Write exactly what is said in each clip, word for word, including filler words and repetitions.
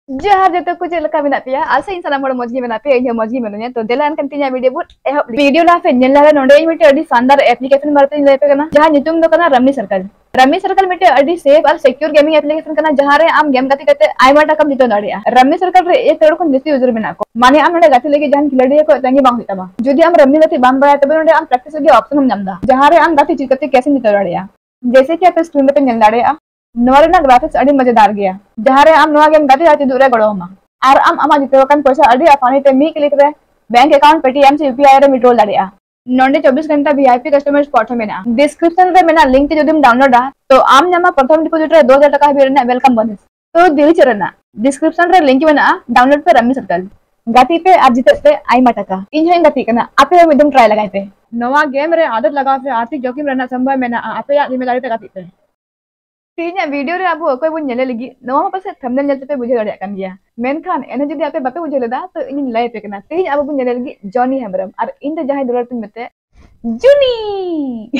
Jahar jatuh kucing lekam minat pia. Asa insan amor mojgi minat pia. Ini mojgi minatnya. तो दिलान continue video बुट एह video ला पे nail ला नोडे मिटे अडी शानदार application बारे ले पे करना जहां नितुम दो करना रमी सर्कल रमी सर्कल मिटे अडी सेफ और सिक्योर गेमिंग एप्लीकेशन करना जहां रे आम गेम गति करते आइमा टाका जितो दाड़िया रमी सर्कल रे ए तोड़ को निसी यूजर मेना को माने आम नोडे गति लेके जहां खिलाड़ी को तंगी बांग हिता बा जदि आम रमी गति बांग बाया तबे नोडे आम प्रैक्टिस के ऑप्शन हम नमदा जहां रे आम गति जितते कैसे जितो दाड़िया जैसे कि आप स्क्रीन पे नेल दाड़िया नोरे ना ग्राफिक्स अडी मजेदार गया जहां रे आम नोआ गेम गति जाती दूर गड़ोमा और आम आमा जितो कन पैसा अडी आसानी ते मी क्लिक रे बैंक अकाउंट पेटीएम से यूपीआई रे विड्रॉल दाड़िया नोंडे चौबीस घंटा वीआईपी कस्टमर सपोर्ट मेना डिस्क्रिप्शन रे मेना लिंक ते जदि डाउनलोड आ तो आम नामा प्रथम डिपॉजिट रे दो हज़ार टका भी रेना वेलकम बोनस तो दिल चरना डिस्क्रिप्शन रे लिंक मेना डाउनलोड पे रमी सर्कल गति पे आज जिते पे आइमा टका इन हें गति कना आपे मिदम ट्राई लगाए पे नवा गेम रे आदत लगा पे आर्थिक जोखिम रहना संभव मेना आपे या जिम्मेदारी पे गति पे तीन वीडियो रे अब कोई बुन नेले लगी नवा पासे थंबनेल नेलते पे बुझे दाड़िया कान गया मेनखान एने जदि आपे बापे बुझे लेदा तो इन लाइव पे कना तीन अब बुन नेले लगी जॉनी हेम्ब्रम और इन दे जहां दुलार पे मेते जूनी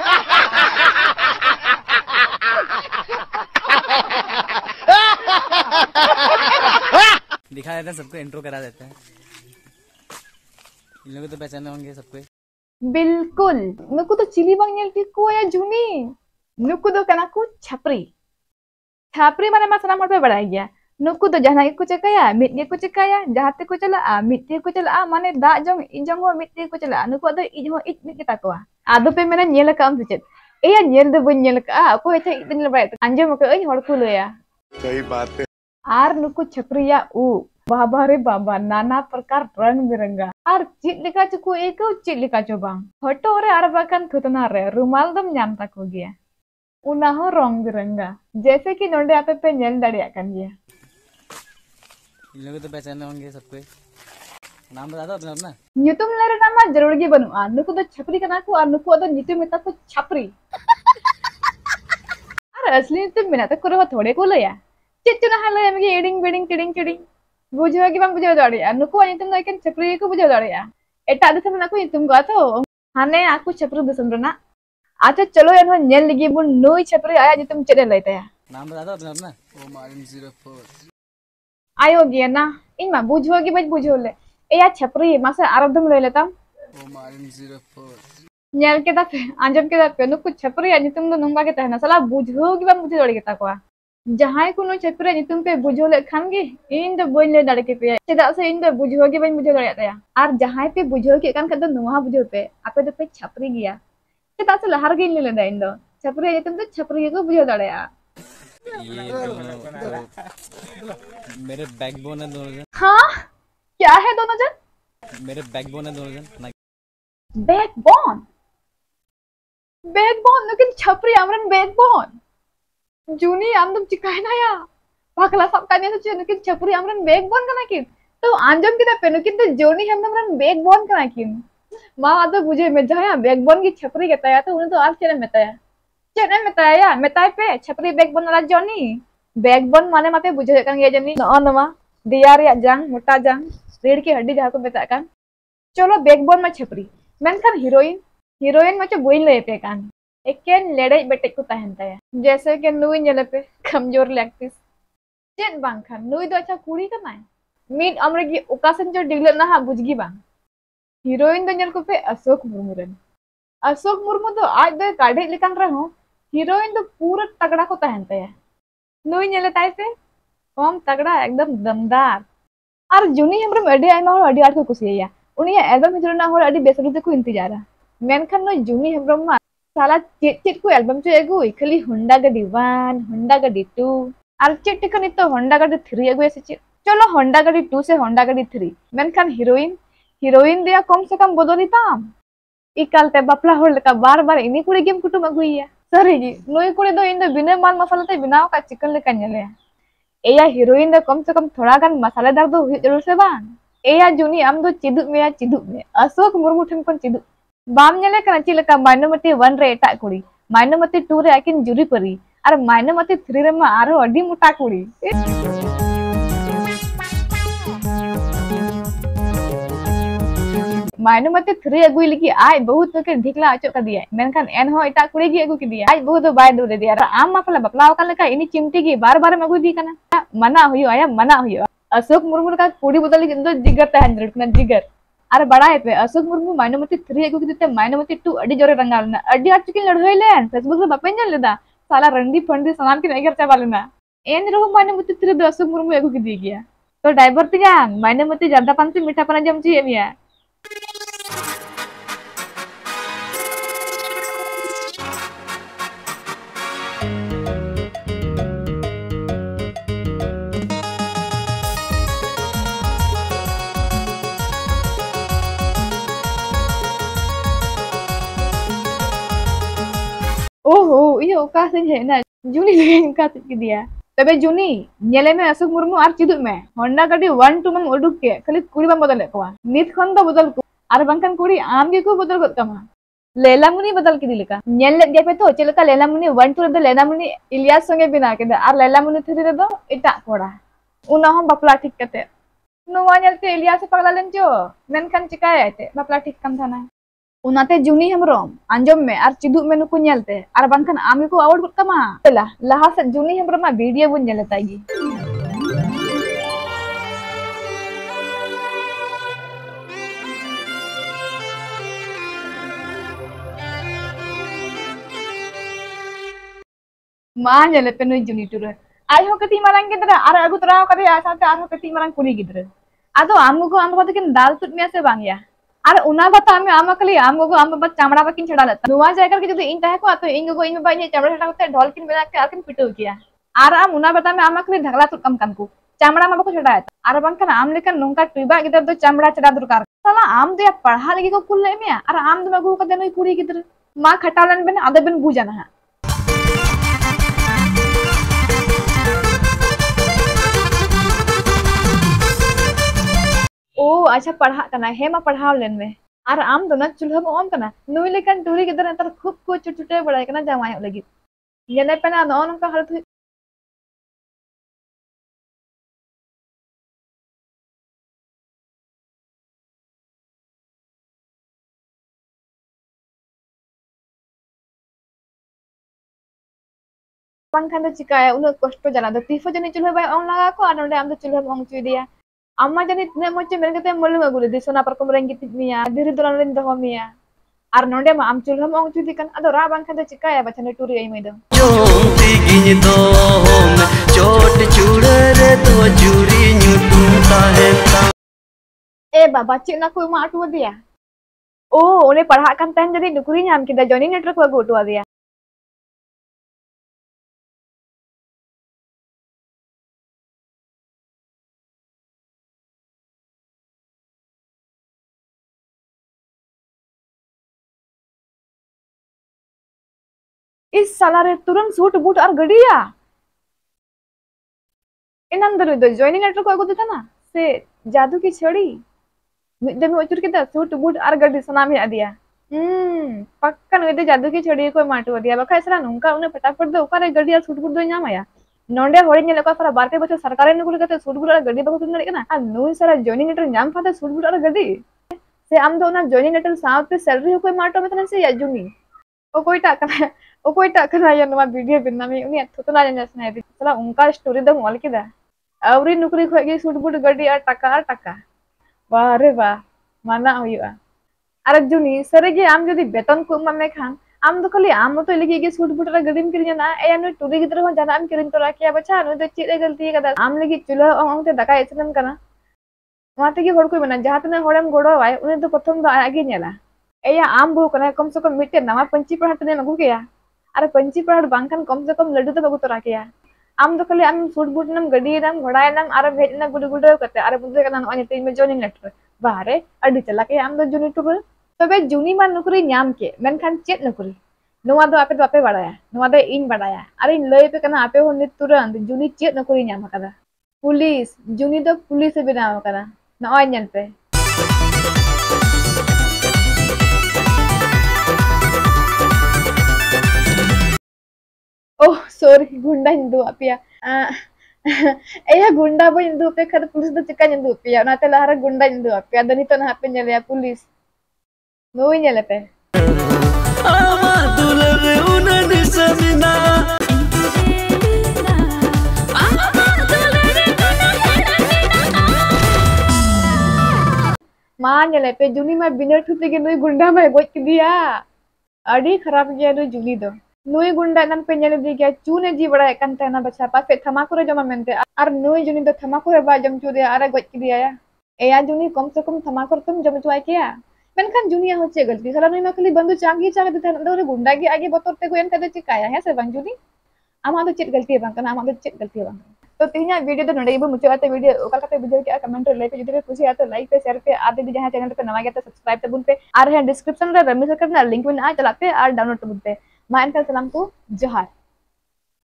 दिखा देते हैं सबको इंट्रो करा देते हैं इन लोगों तो पहचाने होंगे सबको बिल्कुल नुकु तो चिली बांग नेलती को या जूनी नुकु दो कना को छपरी छपरी माने मा सना पे बड़ाई गया नुकु दो जहां को चकाया मिट के को चकाया जहाते को चला मिट के को चला माने दा जंग इजंग हो मिट के को चला नुकु दो इज हो इज मिट के ताकवा आदो पे मेना नेल काम सुचेत एया नेल दो बन नेल का को एते इतन लबाय अंजम को अई हड़ को लया सही बात है आर नुकु छपरिया उ बाबा रे बाबा नाना प्रकार रंग बिरंगा आर चित लिका चको एको चित लिका चोबा फोटो रे आर बाकन थुतना रे रुमाल दम नाम ताको गया उना हो रंग बिरंगा जैसे कि नोंडे आपे पे नेल दाड़िया कान गया इन लोगों तो पहचाने होंगे सबको नाम बता दो अपना अपना ᱧᱩᱛᱩᱢ ᱞᱮᱨᱮ ᱱᱟᱢᱟ ᱡᱟᱹᱨᱩᱲ ᱜᱮ ᱵᱟᱹᱱᱩᱜᱼᱟ ᱱᱩᱠᱩ ᱫᱚ ᱪᱷᱟᱯᱨᱤ ᱠᱟᱱᱟ ᱠᱚ ᱟᱨ ᱱᱩᱠᱩ ᱫᱚ ᱧᱩᱛᱩᱢ ᱢᱮᱛᱟ ᱠᱚ ᱪᱷᱟᱯᱨᱤ ᱟᱨ ᱟᱥᱞᱤ ᱧᱩᱛᱩम ᱢᱮᱱᱟᱜ ᱛᱟᱠᱚ ᱨᱮᱦᱚᱸ ᱛᱷᱚᱲᱮ ᱠᱚ ᱞᱟᱹᱭᱟ ᱪᱮᱫ ᱪᱚ ᱱᱟᱦᱟᱜ ᱞᱟᱹᱭᱟᱢ ᱜᱮ ᱤᱲᱤᱝ ᱵᱤᱲᱤᱝ ᱴᱤᱲᱤᱝ ᱴᱤᱲᱤᱝ ᱵᱩᱡᱷᱟᱹᱣ ᱜᱮ ᱵᱟᱝ ᱵᱩᱡᱷᱟᱹᱣ ᱫᱟᱲᱮᱭᱟᱜᱼᱟ ᱱᱩᱠᱩᱣᱟᱜ ᱧᱩᱛᱩᱢ ᱫᱚ ᱮᱠᱮᱱ ᱪᱷᱟᱯᱨᱤ ᱜᱮᱠᱚ ᱵᱩᱡᱷᱟᱹᱣ ᱫᱟᱲᱮᱭᱟᱜᱼᱟ ᱮᱴᱟᱜ ᱫᱤᱥᱚᱢ ᱨᱮᱱᱟᱜ ᱠᱚ ᱧᱩᱛᱩᱢ ᱠᱚᱣᱟ ᱛᱚ ᱦᱟᱱᱮ ᱟᱠᱚ ᱪᱷᱟᱯᱨᱤ ᱫᱤᱥᱚᱢ ᱨᱮᱱᱟᱜ अच्छा चलो एनहो नेल लगी बुन नुई छपरी आया जितुम चेदे लैते नाम बता दो अपना अपना ओ माइन ज़ीरो फोर आयो गे ना इन मा बुझो गे बज बुझो ले एया छपरी मासे आरदम ले लेता ओ माइन ज़ीरो फोर नेल के दा अंजम के दा पे नुकु छपरी जितुम दो नंगा के तहना सला बुझो गे बा बुझो दड़े के ताको जहां को नु छपरी जितुम पे बुझो ले खान गे इन दो बोल ले दड़े के पे चेदा से इन दो बुझो गे बज बुझो दड़े ताया और जहां पे बुझो के कान कदो नुहा बुझो पे आपे दो पे छपरी गया चेदा से लहर गे ले लेदा इन दो छपरी जितुम तो छपरी को बुझो दड़ेया ये दोनों मेरे बैकबोन है दोनों जन हाँ क्या है दोनों जन मेरे बैकबोन है दोनों जन बैकबोन बैकबोन लेकिन छपरी आमरन बैकबोन जूनी आम तुम चिकाय ना या पाकला सब काने तो लेकिन छपरी आमरन बैकबोन कना किन तो आंजम के पे लेकिन तो जोनी हम हमरन बैकबोन कना किन मां तो बुझे में जाया बैकबोन की छपरी कहता है तो उन्हें तो आज चले मेताया चने मेताया मेताय पे छपरी बैकबोन वाला जॉनी बैकबोन माने माते बुझे कान गया जनी न नवा दिया रे जंग मोटा जंग रीढ़ की हड्डी जहां को मेता कान चलो बैकबोन में छपरी मेनखान हीरोइन हीरोइन में बोइन ले पे कान एकेन लेड़े बेटे को तहनता है जैसे कि नुई नेले पे कमजोर लेगपीस चेत बांग खान नुई दो अच्छा कुड़ी करना है मीट अमरे की ओकासन जो डिगले ना हा बुझगी बांग हीरोइन दो नेल को पे अशोक मुर्मू रन अशोक मुर्मू तो आज दो काढ़े लेकान रहो हीरोइन तो पूरा तगड़ा को तहनता है नुई नेले ताई पे कम तगड़ा एकदम दमदार और जूनी हमरे अडी आइमा हो अडी आट को कुसिया उनी एल्बम हिजरना हो अडी बेसरी को इंतजार मेनखान नो जूनी हमरम मा साला चेट चेट को एल्बम चो एगु खाली होंडा गाड़ी वन होंडा गाड़ी टू और चेट टिकन तो होंडा गाड़ी थ्री एगु से चेट चलो होंडा गाड़ी टू से होंडा गाड़ी थ्री मेनखान हीरोइन हीरोइन दिया कम से कम बदली ताम इकालते बापला होड़ लेका बार बार इनी कुड़ी गेम कुटुम अगुइया सरी जी नोई कुड़ी दो इन दो बिना माल मसाला ते बिनाव का चिकन लेका नेले एया हीरोइन दो कम से कम थोड़ा गान मसालेदार दो हुई जरूर से बान एया जूनी आम दो चिदुक में या चिदुक में अशोक मुर्मू ठन कोन चिदुक बाम नेले कना चिलका माइनोमती वन रे एटा कुड़ी माइनोमती टू रे आकिन जुरी परी और माइनोमती थ्री रे मा आरो अडी मोटा कुड़ी मायनो मते थ्री अगुई लगी आय बहुत के ढिकला अचो का दिया मेनखान एन हो इटा कुड़ी गी अगु की दिया आय बहुत बाय दुरे दिया आम मा फला बपला का लेका इनी चिमटी गी बार बार मगु दी कना मना हुयो आया मना हुयो अशोक मुर्मू का कुड़ी बदल गी जिगर तहन जरूर जिगर अरे बड़ा है पे अशोक मुर्मू माइनोमती थ्री अगु किते माइनोमती टू अडी जोरे रंगालना अडी आट चिकिन लड़हई लेन फेसबुक रे बापे जन लेदा साला रंडी फंडी सनाम की एगर चाबा लेना एन रहो माइनोमती थ्री दो अशोक मुर्मू अगु की दी गया तो ड्राइवर तिगा माइनोमती जादा पान से मीठा पना जम ची एमिया ओहो ये ओका से है ना जूनी लेकिन का की दिया तबे जूनी नेले में अशोक मुर्मू आर चिदु में होंडा गाड़ी वन टू मम उडुक के खाली कुड़ी बम बदल कोआ नित खन द बदल को आर बंकन कुड़ी आम गे को बदल गत कमा लेला मुनी बदल की दिलका नेल ले गे पे तो चलका लेला मुनी वन टू द लेला मुनी इलियास संगे बिना के आर लेला मुनी थ्री रे दो एटा कोड़ा उना हम बपला ठीक कते नोवा नेलते इलियास पगला लेन जो मेनखान चिकाय आते बपला ठीक कम थाना उनाते जूनी हेमरम आंजम में आर चिदु में नुको नेलते आर बानखान आमी को आवड गुत कमा ला लहा से जूनी हेमरम वीडियो बुन नेलतागी मा नेले पे नुई जूनी टुर आय हो कति मारंग गिदरा आर अगु तराव करे आसाते आर हो कति मारंग कुड़ी गिदरा आदो आमु को आम को किन दाल तुट में से बांगया अरे उना बता में आमा कली आम गो आम बस चामड़ा बकिन छड़ा लेता नुवा जायकर के जदी इन तहे को तो इन गो इन बाई ने चामड़ा छड़ा करते ढोल किन बेला के आकिन पिटो किया आर आम उना बता में आमा कली ढगला तुट कम कन को चामड़ा मा बको छड़ा आर बंकन आम लेकर नोंका टुबा गिदर दो चामड़ा छड़ा दुरकार साला आम दे पढ़ा लगी को कुल ले में आर आम दो मगु कदे नई कुड़ी गिदर मा खटालन बेन आदे बेन बुजाना है ओ अच्छा पढ़ा कना हे मा पढ़ाव लेन में आर आम दो ना चुल्हा में ओम कना नुई लेकन टूरी के दर खूब को चुटचुटे बड़ाई कना जमाय लगी येने पेना नो नका हालत बंखान दो चिकाया उन कष्ट जाना दो तीफो जने चुल्हा बाय ओम लगा को आर नोडे आम दो चुल्हा में ओम चुई दिया अम्मा जनी ने मोचे मेरे कते मोल में गुले दिसोना पर को रेंगी तिमिया धीरे दुरान रेन दो मिया आर नोंडे मा आम चुल्हा में ओंग चुदी कन अदो रा बांखान दो चिकाया बचने टूरी आई मैदम जोंती गिन दो होम चोट चूड़े रे तो जुरी न्यूटून ताहेता ए बाबा चिना कोई मा अटुआ दिया ओ ओने पढ़ा कन तहन जदी नुकुरी नाम किदा जॉनी नेटवर्क को अटुआ दिया इस साला रे तुरंत सूट बूट और गड़िया इन अंदर दो जॉइनिंग लेटर को अगु देता ना से जादू की छड़ी मिदे में उचुर के सूट बूट और गड़ी सना में दिया हम्म पक्का नदे जादू की छड़ी को माटो दिया बखा इसरा नुंका उन्हें फटाफट दो ओकारे गड़ी और सूट बूट दो नाम आया नोंडे होड़ी ने लका फरा बारके बच्चों सरकारी नौकरी करते सूट बूट और गड़ी बको तुम ना आ नुई सारा जॉइनिंग लेटर नाम फाते सूट बूट और गड़ी से आम दो ना जॉइनिंग लेटर साथ पे सैलरी को माटो में तने से या जुनी ओ कोई टाका ओ कोई टाका ना या नवा वीडियो बिना में उनी थुतना जन जसना है चला उनका स्टोरी दम ऑल किदा आवरी नौकरी खोगे सूट बूट गड़ी और टाका और टाका वाह रे वाह माना हुआ अरे जुनी सरेगे आम जदी बेतन को एमा में खान आम दो खाली आम तो लगी के सूट बूट और गड़ी में किरिया ना ए नु टूरी गिदर हो जाना आम किरिन तो राखिया बचा नु तो चेले गलती कदा आम लगी चुला ओंग ते दका एसनम कना माते की होड़ कोई बना जहां तने होड़म गोड़ो आए उनी तो प्रथम दो आगे नेला एया आम बो कना कम से कम मिटे नवा पंची पढ़ाट ने लगू गया अरे पंची पढ़ाट बांकन कम से कम लड्डू तो बगु तो राखिया आम तो खाली आम सूट बूट नम गड़ी नम घोड़ा नम अरे भेज ना गुड गुड करते अरे बुझे कना ओने ते में जॉइनिंग लेटर बाहरे अडी चला के आम दो जुनी टुर तबे जुनी मा नौकरी नाम के मेनखान चेत नौकरी नोवा दो आपे दो आपे बाड़ाया नोवा दो इन बाड़ाया अरे इन लय पे कना आपे हो नित तुरंत जुनी चेत नौकरी नाम कदा पुलिस जुनी दो पुलिस से बनाव कदा नॉय नेल पे ओह सॉरी गुंडा हिंदू अपिया एया गुंडा बो हिंदू पे खद पुलिस दो चिका हिंदू अपिया नाते लहरा गुंडा हिंदू अपिया दनी तो ना पे नेलिया police Nuy nyele pe. Ama dular unan samina Ma nyele pe Juni ma binar thute ke nuy gunda ma goj kidiya. Adi kharap gaya nuy Juni do. Nuy gunda nan pe nyele di gaya chune ji bada kan tena bacha pa fe thamakure joma mente ar nuy Juni do thamakure ba jom chude ara goj kidiya ya. Eya Juni kom se kom thamakure tum jom chuai kiya. Menkan Juni hoche galti salah nuy ma khali bandu changi changi de tena do gunda gi age botor te ko ente de chikaya hai se bang Juni. Ama do chit galti bang kana ama do chit galti bang. तो तीन video तो नड़े मुझे आते video ओकल कते video के comment रे पे जदि खुशी आते लाइक पे शेयर पे आदि भी जहां चैनल पे नवा गया तो सब्सक्राइब ते बुन पे और है डिस्क्रिप्शन रे रमेश करना लिंक में आ चलाते और डाउनलोड ते बुन पे मा इनका सलाम को जोहार।